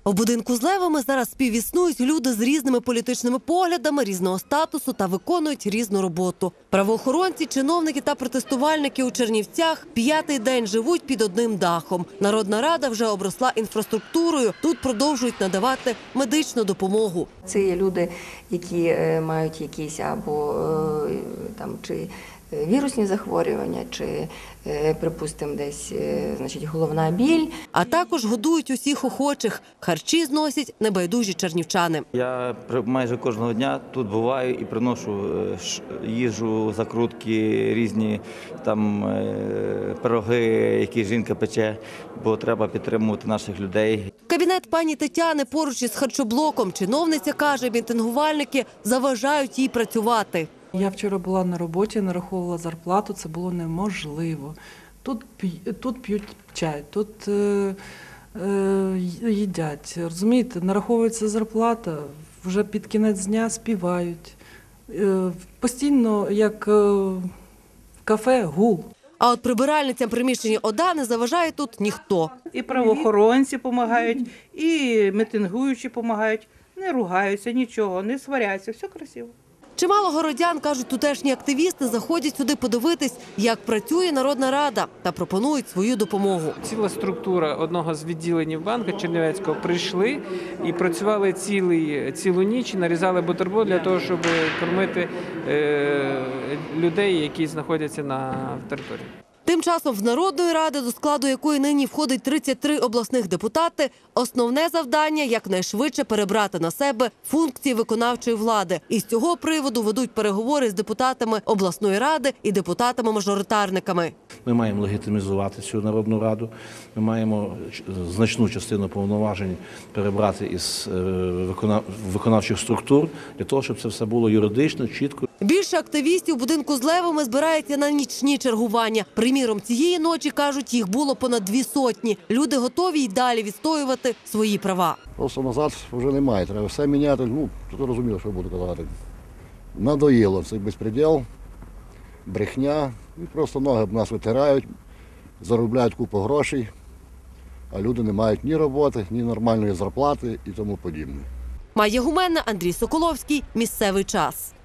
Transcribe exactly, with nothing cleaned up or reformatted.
В будинку з левами зараз співіснують люди з різними політичними поглядами, різного статусу та виконують різну роботу. Правоохоронці, чиновники та протестувальники у Чернівцях п'ятий день живуть під одним дахом. Народна рада вже обросла інфраструктурою. Тут продовжують надавати медичну допомогу. Це є люди, які мають якісь або там чи вірусні захворювання, чи, припустимо, десь, значить, головна біль. А також годують усіх охочих. Харчі зносять небайдужі чернівчани. Я майже кожного дня тут буваю і приношу їжу, закрутки, різні там пироги, які жінка пече, бо треба підтримувати наших людей. Кабінет пані Тетяни поруч із харчоблоком. Чиновниця каже, мітингувальники заважають їй працювати. Я вчора була на роботі, нараховувала зарплату, це було неможливо. Тут, тут п'ють чай, тут е, е, їдять, розумієте, нараховується зарплата, вже під кінець дня співають. Е, постійно, як е, в кафе, гул. А от прибиральницям приміщення ОДА не заважає тут ніхто. І правоохоронці допомагають, і мітингуючі допомагають, не ругаються, нічого, не сваряться, все красиво. Чимало городян, кажуть тутешні активісти, заходять сюди подивитись, як працює Народна Рада, та пропонують свою допомогу. Ціла структура одного з відділень банку Чернівецького прийшли і працювали цілий, цілу ніч, нарізали бутерброд для того, щоб кормити е, людей, які знаходяться на території. Тим часом в Народної Ради, до складу якої нині входить тридцять три обласних депутати, основне завдання – якнайшвидше перебрати на себе функції виконавчої влади. І з цього приводу ведуть переговори з депутатами обласної ради і депутатами-мажоритарниками. Ми маємо легітимізувати цю Народну Раду, ми маємо значну частину повноважень перебрати із виконавчих структур, для того, щоб це все було юридично, чітко. Більше активістів у будинку з левами збирається на нічні чергування. Приміром, цієї ночі, кажуть, їх було понад дві сотні. Люди готові й далі відстоювати свої права. Просто назад вже немає, треба все міняти. Ну, тут розуміло, що буду казати. Надоїло цей безпреділ, брехня. І просто ноги в нас витирають, заробляють купу грошей, а люди не мають ні роботи, ні нормальної зарплати і тому подібне. Майя Гуменна, Андрій Соколовський. Місцевий час.